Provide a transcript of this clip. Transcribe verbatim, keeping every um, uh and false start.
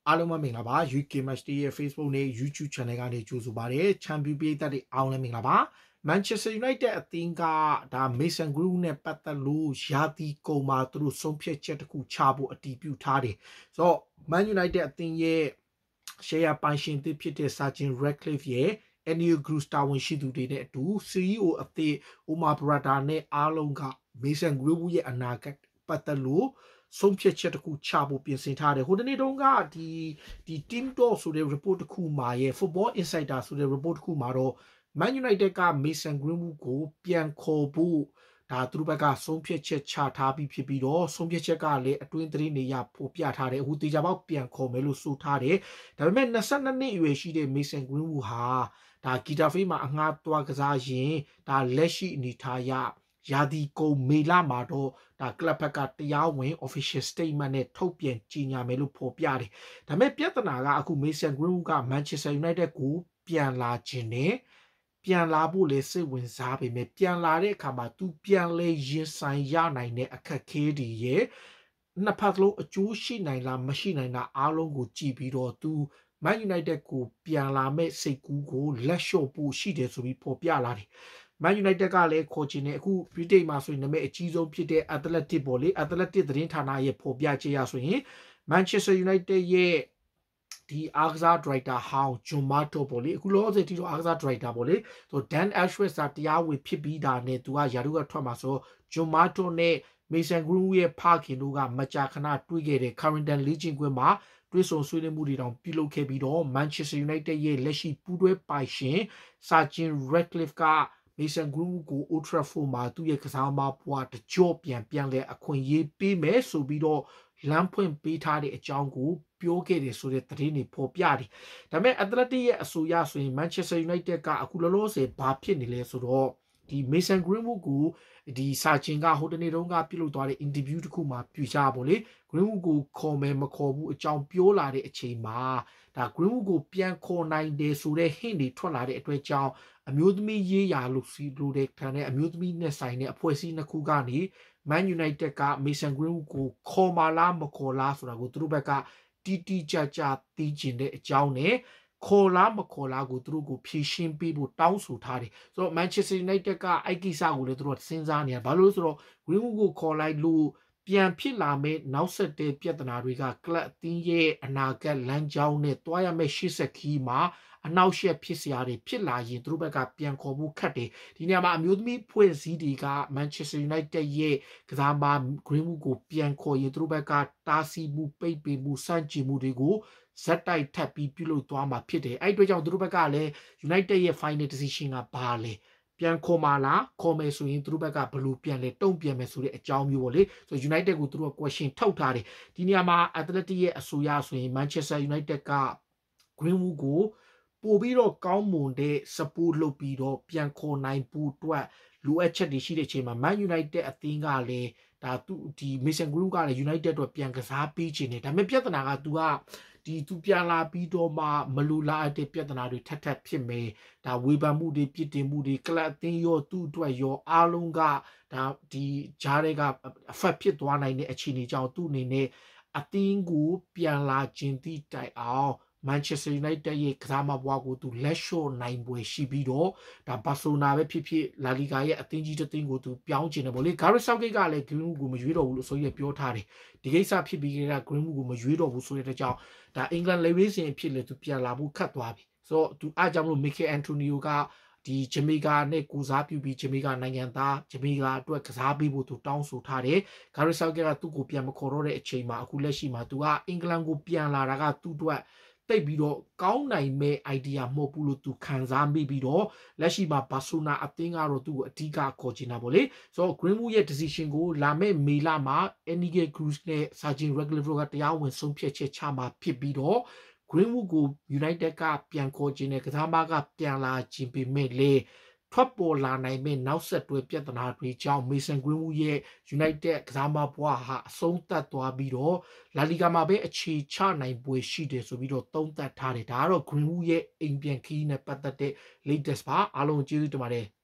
အားလုံးပဲမင်္ဂလာပါ ယူ ကေ Match ရဲ့ Facebook နဲ့ YouTube Channel ကနေကြိုဆိုပါရစေ။ Champion ပြည်သက်တွေအားလုံးမင်္ဂလာပါ Manchester United အသင်းကဒါ Mason Greenwood နဲ့ပတ်သက်လို့ရာသီကုန်မှာသူတို့ဆုံးဖြတ်ချက်တစ်ခုချဖို့အတည်ပြုထားတယ်။ဆိုတော့ Man United အသင်းရဲ့ share ပိုင်ရှင်သစ်ဖြစ်တဲ့ Sir Jim Ratcliffe ရဲ့ Antonio Cruz တာဝန်ရှိသူတွေနဲ့အတူ စီ အီး အို အသစ် Omar Berrada နဲ့အားလုံးက Mason Greenwood ရဲ့အနာဂတ်ပတ်သက်လို့ဆုံးဖြတ်ချက်တစ်ခုချဖို့ပြင်ဆင်ထားတယ်ဟိုတနေ့တုန်းကဒီဒီ team talk ဆိုတဲ့ report တစ်ခုမှာရဲ့ football insider ဆိုတဲ့ report တစ်ခုမှာတော့ Man United က Mason Greenwood ကိုပြန်ခေါ်ဖို့ဒါသူတို့ဘက်ကဆုံးဖြတ်ချက်ချထားပြီးဖြစ်ပြီးတော့ဆုံးဖြတ်ချက်ကလည်းအတွင်းသတင်းတွေရပို့ပြထားတယ်အခုတေချာပေါက်ပြန်ခေါ်မယ်လို့ဆိုထားတယ်ဒါပေမဲ့ยี่สิบtwoနှစ်အရွယ်ရှိတဲ့ Mason Greenwood ဟာဒါဂီတာဖေးမှာအငှားသွားကစားရင်ဒါလက်ရှိအနေထားရရာဒီကုန်မေလာမှာတော့ဒါကလပ်ဘက်ကတရားဝင် official statement နဲ့ထုတ်ပြန်ကြေညာမယ်လို့ဖော်ပြတယ်။ဒါပေမဲ့ပြဿနာကအခု Mason Greenwood က Manchester United ကိုပြန်လာခြင်းနဲ့ပြန်လာဖို့လေစိတ်ဝင်စားပေမဲ့ပြန်လာတဲ့အခါမှာသူပြန်လဲရင်ဆိုင်ရနိုင်တဲ့အခက်အခဲတွေရဲ့နှစ်ဖက်လုံးအကျိုးရှိနိုင်လားမရှိနိုင်လားအားလုံးကိုကြည့်ပြီးတော့သူ Man United ကိုပြန်လာမဲ့စိတ်ကူးကိုလက်လျှော့ဖို့ရှိတယ်ဆိုပြီးဖော်ပြလာတယ်။ Man United ကလည်းခေါ်ချင်တယ်အခု Britain မှာဆိုရင်နာမည်အကြီးဆုံးဖြစ်တဲ့ Athletic ပေါ့လေ Athletic သတင်းဌာနရဲ့ဖော်ပြချက်ရဆိုရင် Manchester United ရဲ့ဒီအားကစား director ဟောင်း John Marto ပေါ့လေအခုလောဆယ်တီတော့အားကစား director ပေါ့လေဆို Dan Ashworth ကတရားဝင်ဖြစ်ပြီးတာနဲ့သူကယာရုကထွက်မှာဆို John Marto နဲ့ Mason Greenwood ရဲ့ဖခင်တို့ကမကြာခဏတွေ့ခဲ့တဲ့ Carrington လေ့ကျင့်ကွင်းမှာတွဲဆုံဆွေးနွေးမှုတွေတောင်ပြုလုပ်ခဲ့ပြီးတော့ Manchester United ရဲ့လက်ရှိပူးတွဲပိုင်ရှင် Sir Jim Ratcliffe ကMason Greenwood ကို Old Trafford မှာသူ့ရဲ့ကစားမဘွားတကြော့ပြန်ပြန်လဲအခွင့်အရေးပေးမယ်ဆိုပြီးတော့လမ်းဖွင့်ပေးထားတဲ့အကြောင်းကိုပြောခဲ့တယ်ဆိုတဲ့သတင်းတွေဖော်ပြတယ်။ဒါပေမဲ့ Athletic ရဲ့အဆိုအရဆိုရင် Manchester United ကအခုလောလောဆယ်ဘာဖြစ်နေလဲဆိုတော့ဒီ Mason Greenwood ကိုဒီစာချင်းကဟိုတနေ့တုန်းကပြုလုပ်သွားတဲ့ interview တစ်ခုမှာပြချပါလေ Greenwood ကိုခေါ်မယ်မခေါ်ဘူးအကြောင်းပြောလာတဲ့အချိန်မှာဒါ Greenwood ကိုပြန်ခေါ်နိုင်တယ်ဆိုတဲ့ hint တွေထွက်လာတဲ့အတွက်ကြောင့်အမျိုးသမီးရေးရာလို့စီလို့တဲ့ခံတဲ့အမျိုးသမီးနဲ့ဆိုင်တဲ့အဖွဲ့အစည်းနှစ်ခုကနေ Man United က Mason Greenwood ကိုခေါ်မလားမခေါ်လားဆိုတာကိုသူတို့ဘက်ကတီတီကြကြသိကျင်တဲ့အကြောင်းနဲ့ခေါ်လားမခေါ်လားကိုသူတို့ကိုဖြေရှင်းပေးဖို့တောင်းဆိုထားတယ်ဆိုတော့ Manchester United ကအဲ့ကိစ္စကိုလည်းသူတို့စဉ်းစားနေရဘာလို့လဲဆိုတော့ Greenwood ကိုခေါ်လိုက်လို့ပြန်ဖြစ်လာမဲ့နောက်ဆက်တဲ့ပြဿနာတွေကကလပ်အသင်းရဲ့အနာဂတ်လမ်းကြောင်းနဲ့တွားရမဲ့ရှေ့ဆက်ခီးမှာအနောက်ရှက်ဖြစ်စရာတွေဖြစ်လာရင်သူတို့ဘက်ကပြန်ခေါ်ဖို့ခက်တယ်ဒီနေရာမှာအမျိုးသမီးဖွဲ့စည်းတွေက Manchester United ရဲ့ကစားမ Greenwood ကိုပြန်ခေါ်ရင်သူတို့ဘက်ကတားဆီးမှုပိတ်ပင်မှုစန့်ကျင်မှုတွေကိုဇက်တိုက်ထပ်ပြီးပြုလုပ်သွားမှာဖြစ်တယ်အဲ့အတွက်ကြောင့်သူတို့ဘက်ကလည်း United ရဲ့ final decision ကဘာလဲပြန်ခေါ်မလားခေါ်မယ်ဆိုရင်သူတို့ဘက်ကဘလို့ပြန်လဲတုံ့ပြန်မယ်ဆိုတဲ့အကြောင်းမျိုးပေါ့လေဆို United ကိုသူတို့က question ထုတ်ထားတယ်ဒီနေရာမှာ Athletic ရဲ့အဆိုအရဆိုရင် Manchester United က Greenwood ကိုပို့ပြီးတော့ကောင်းမွန်တဲ့ support လုပ်ပြီးတော့ပြန်ခေါ်နိုင်ဖို့အတွက်လိုအပ်ချက်တွေရှိတဲ့အချိန်မှာ Man United အသင်းကလည်းဒါသူဒီ Mason Greenwood ကလည်း United အတွက်ပြန်ကစားပေးခြင်းနေဒါပေမဲ့ပြဿနာက तू ကဒီသူပြန်လာပြီးတော့မှမလူလာတဲ့ပြဿနာတွေထပ်ထပ်ဖြစ်မယ်ဒါဝေဖန်မှုတွေပြစ်တင်မှုတွေကလပ်အသင်းရောသူ့အတွက်ရောအားလုံးကဒါဒီဂျားတွေက affect ဖြစ်သွားနိုင်တဲ့အခြေအနေကြောင့်သူ့အနေနဲ့အသင်းကိုပြန်လာခြင်းတိတိုင်အောင် Manchester United ရဲ့ကစားမဘွားကိုသူလက်လျှော့နိုင်ပွဲရှိပြီးတော့ဒါဘာစီလိုနာပဲဖြစ်ဖြစ်လာလီဂါရဲ့အသင်းကြီးတစ်သင်းကိုသူပြောင်းချင်တယ်ပေါ့လေ Gareth Southgate ကလည်း Greenwood ကိုမရွေးတော့ဘူးလို့ဆိုရပြောထားတယ်ဒီကိစ္စဖြစ်ပြီးကြတဲ့ Greenwood ကိုမရွေးတော့ဘူးဆိုတဲ့အကြောင်းဒါ England လေဝေးစဉ်ဖြစ်လေသူပြန်လာဖို့ခတ်သွားပြီဆိုတော့သူအားကြောင့်မလို့ Mikel Antonio ကဒီဂျမေကာနဲ့ကိုစားပြုပြီးဂျမေကာနိုင်ငံသားဂျမေကာအတွက်ကစားပေးဖို့သူတောင်းဆိုထားတယ်။ Gareth Southgate ကသူ့ကိုပြန်မခေါ်တော့တဲ့အချိန်မှာအခုလက်ရှိမှာသူကအင်္ဂလန်ကိုပြန်လာတာကသူ့အတွက်တိတ်ပြီးတော့ကောင်းနိုင်မဲ့ idea မဟုတ်ဘူးလို့သူခံစားမိပြီးတော့လက်ရှိမှာဘာဆိုနာအသင်းကတော့သူ့ကိုအဓိကခေါ်ချင်တာပေါ့လေဆိုတော့ Greenwood ရဲ့ decision ကိုလာမဲ့မေလမှာ Antonio Cruz နဲ့ Sir Jim Ratcliffe ကတရားဝင်ဆုံးဖြတ်ချက်ချမှာဖြစ်ပြီးတော့ Greenwood ကို United ကပြန်ခေါ်ခြင်းနဲ့ကစားမကပြန်လာခြင်းပေမဲ့လေထွက်ပေါ်လာနိုင်မဲ့နောက်ဆက်တွဲပြဿနာတွေကြောင့် Mason Greenwood ရဲ့ United ကစားမဘွားဟာအဆုံးသတ်သွားပြီးတော့ La Liga မှာပဲအခြေချနိုင်ပွဲရှိတယ်ဆိုပြီးတော့သုံးသပ်ထားတယ်ဒါကတော့ Greenwood ရဲ့အိမ်ပြန်ခီးနဲ့ပတ်သက်တဲ့ latest ပါအားလုံးကျေးဇူးတင်ပါတယ်